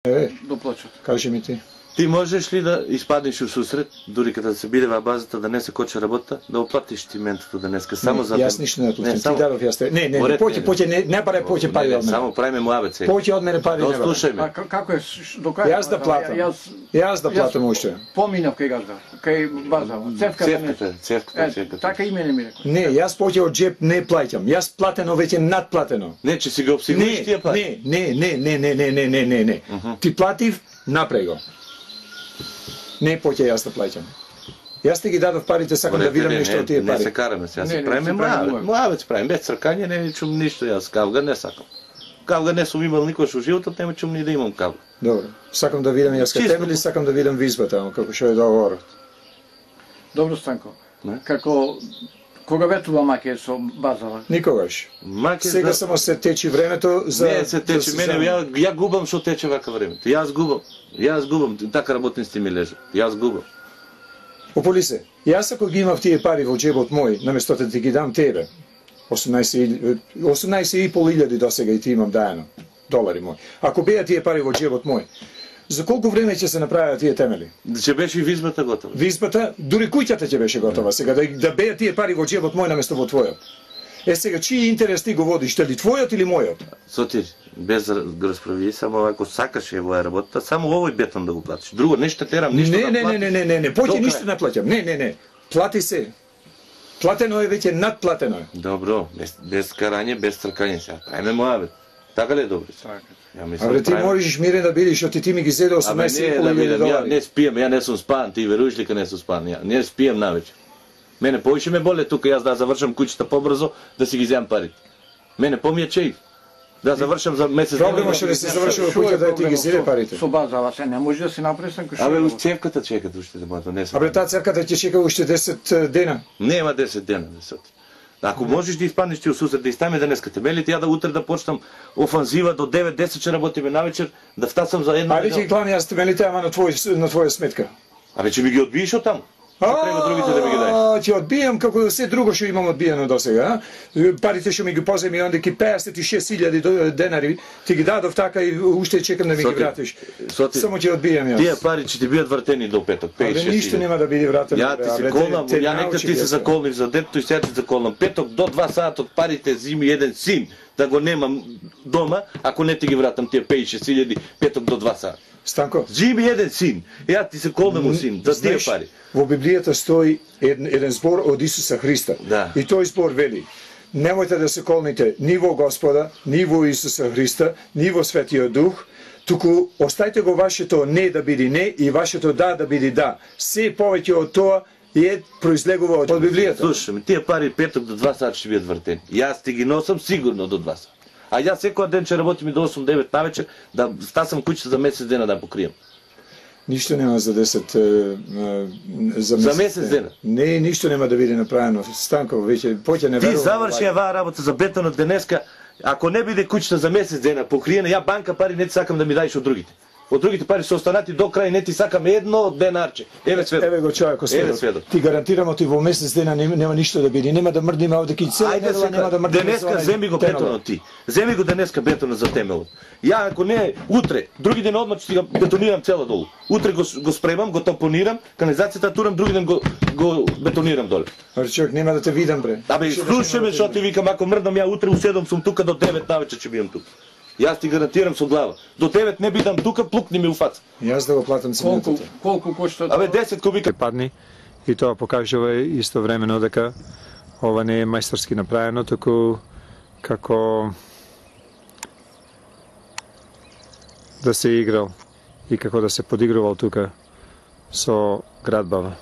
доплачат. Кажи ми ти. Ти можеш ли да изпаднеш у сусрет, дури като да се биде във базата, да не се коче работа, да оплатиш ти ментото днеска? Само за... Јас ништо не платим. Ти дадов јас те. Не, поќе не баре поќе пари од мене. Само правиме муабет сега. Поќе од мене пари не баре. Слушај ме. Како е до кај? Јас да платам. Јас да платам уште. Поминав кај газда, кај база. Цевката. Така и мене ми рекол. Не, јас поќе од джеб не плаќам. Јас платено веќе надплатено. Не, че си го обсигуриш тие пари. Не. Ти платив, направи го. Не поќе јас да плаќам. Јас ти ги дадов парите, сакам да видам нешто од тие пари. Не се караме сега, се правиме муабет, правиме без цркање, не чум ништо јас, кавга не сакам. Кавга не сум имал никош во животот, нема чум ни да имам кавга. Добро, сакам да видам јас кај тебе или сакам да видам визбата, како што е договорот. Добро, Станко. Како кога ветува маке со базава? Никогаш. Сега само се течи времето за... Не се течи, мене, ја губам што тече вака времето. Јас губам, така работниците ми лежат. Јас губам. Ополи се, јас ако ги имав тие пари во джебот мој, наместо да ти ги дам тебе, 18.500 до сега и ти имам дајано, долари мој. Ако беа тие пари во джебот мој, за колку време ќе се направат тие темели? Ќе беше и визбата готова. Визбата, дури куќата ќе беше готова сега, да беа тие пари во джебот мој наместо во твојот. Сега, чиј интерес ти го водиш, дали твојот или мојот? Соти, без да го расправи, само ако сакаш ја работа, само овој бетон да го платиш. Друго нешто терам, ништо да платиш. Не, поќе ништо не плаќам. Не. Плати се. Платено е веќе, надплатено е. Добро, без карање, без тркање сега. Правиме муабет. Така ли е добро? Така. Абе ти можеш мирен да бидеш, што ти ми ги зеде 18.500 долари. Не спием, ја не сум спан, ти веруваш ли ка не сум спан? Ја не спием навечер. Мене повише ме боле тука, јас да завршам куќата побрзо, да си ги земам парите. Мене помија чеј. Да завршам за месец. Проблемот што да се завршува куќа да ти ги зеде парите. Со базава се не може да се направи Станко. Абе у цевката чекат уште да мото не се. Абе таа цевката ќе чека уште 10 дена. Нема 10 дена, десоти. Ако можеш да испаднеш ти усусрет, да изтаме денеска темелите, ја да утре да почнам офанзива до 9-10 ќе работиме навечер, да втасам за една. Ајде ќе клани јас темелите, ама на твоја сметка. Абе ќе ми ги одбиеш од таму. Треба другите да ми ги дај. Ќе одбијам како се друго што имам одбиено досега. Парите што ми ги поземи онде ки 56.000 денари, ти ги дадов така и уште чекам да ми ги вратиш. Само ќе одбијам јас. Тие пари ќе ти бидат вратени до петок, 5-6. Абе ништо нема да биде вратено. Ја ти се колнам, ја нека ти се заколнив за детето и сега ти заколнам. Петок до 2 сатот парите зими еден син да го немам дома, ако не ти ги вратам тие 5-6.000 петок до 2 сата. Станко, Зими еден син, ја ти се колнам у син, за тие пари. Во Библијата стои еден збор од Исуса Христа. Да. И тој збор вели: немојте да се колните ни во Господа, ни во Исуса Христа, ни во Светиот Дух, туку остајте го вашето не да биде не и вашето да да биде да. Се повеќе од тоа е произлегува од Библијата. Слушаме, тие пари петок до 2 сата ќе бидат вратени. Јас ти ги носам сигурно до 2 сата. А јас секој ден ќе работим до 8-9 навечер да стасам куќата за месец дена да покрием. Ништо нема за 10 за месец дена. Не, ништо нема да биде направено. Станко, веќе поќе не верувам. Ти заврши оваа работа за бетонот денеска, ако не биде куќата за месец дена покриена, ја банка пари не ти сакам да ми даеш од другите. Од другите пари се останати до крај, не ти сакам едно денарче. Еве сведок. Еве го човекот сведок. Ти гарантирам ти во месец дена нема ништо да биде, нема да мрдиме овде ки цела недела, нема да мрдиме. Денеска земи го бетонот ти. Земи го денеска бетонот за темелот. Ја ако не утре, други ден одмah ќе го бетонирам цела долу. Утре го спремам, го тампонирам, канализацијата турам, други ден го бетонирам доле. Ар човек нема да те видам бре. Абе слушај ме што ти викам, ако мрдам ја утре у 7 сум тука до 9 навечер ќе бидам тука. Јас ти гарантирам со глава. До 9 не бидам тука, плукни ми у фаца. Јас да го платам цементата. Колку кошта? Абе 10 кубика падни и тоа покажува истовремено дека ова не е мајсторски направено, туку како да се играл и како да се подигрувал тука со градбава.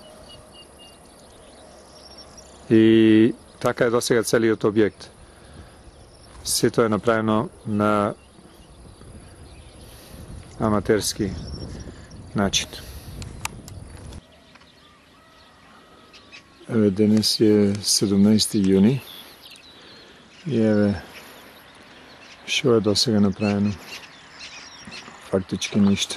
И така е досега целиот објект. Сето е направено на аматерски начин. Еве денес е 17 јуни и еве што е досега направено. Фактички ништо.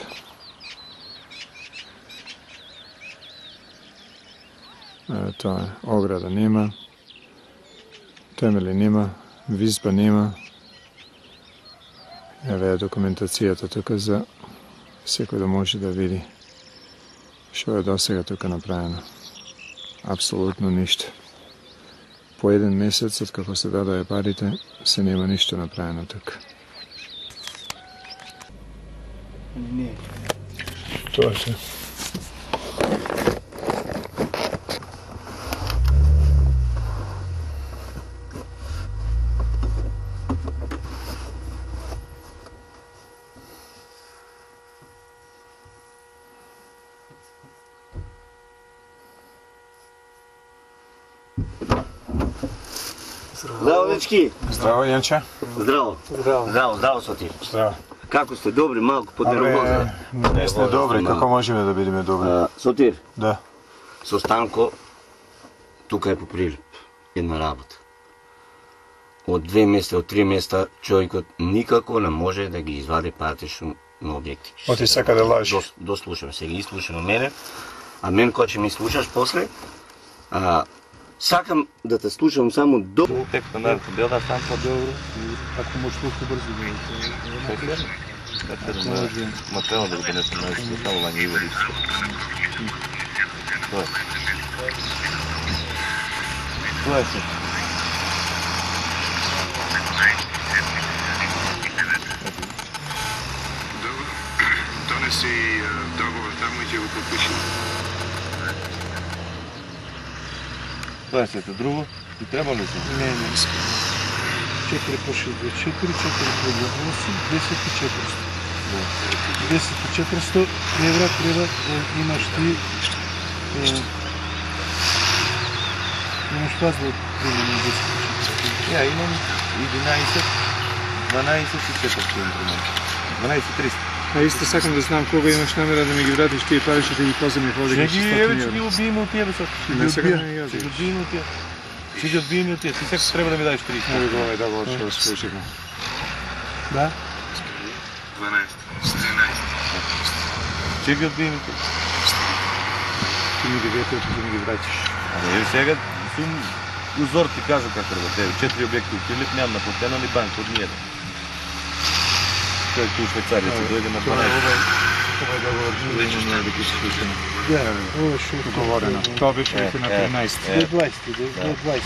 Тоа е, ограда нема, темели нема, визба нема. Еве е документацијата тука за Секој да може да види што е до сега тука направено. Апсолутно ништо. По еден месец од како се дадоа парите, се нема ништо направено тука. Не. Тоа е се. Здраво, дечки! Здраво, Јанче. Здраво. Здраво, Сотир. Здраво. Како сте добри, малку поднервозни? Не сте добри, како можеме да бидеме добри? Сотир, Да. со Станко, тука е по прилеп. Една работа. Од 2 месеца, од 3 месеца, човекот никако не може да ги извади парите што на објекти. Оти сака да лажи. Дослушам се, ги слушам мене, а мен кој ќе ми слушаш после, сакам да те слушам само до... Тек на наредното дел да стан по-добро. Ако може толку брзо да Материално да го донесем на истина, само на нива и все. Това е се. Донеси договор таму и ќе го подпишем. Това е сето друго. И треба ли се? Не искам. 4 по 64, 4 по 8, 10 и 400. 10 и 400 евра треба да имаш ти... Имаш паз да примерно 10 и 400. Ja imam 11, 12 и 400 имам. 12 300. А исто сакам да знам кога имаш намера да ми ги вратиш тие пари, што ти ги поземи по Ще ги, еве, ще ги убием от тия, бе, сега. Не сега не ги Ще ги убием от тия. Ще ги убием от тия. Ти сега трябва да ми дадеш 30. Не главај да го што сключивме. Да? 12, 14. Ще ги убием от тия. Ти ми ги вети, ти ми ги вратиш. Ами, еве, сега сум узор ти кажа как треба тебе. 4 обекти от Филип, нямам наплатено ни банка от ниједен. Човек у Швейцарија се дојде на 12. Ова договор вече не е да ги сключено. Да, ова што Договорено. Тоа беше на 13. до 20, до 20.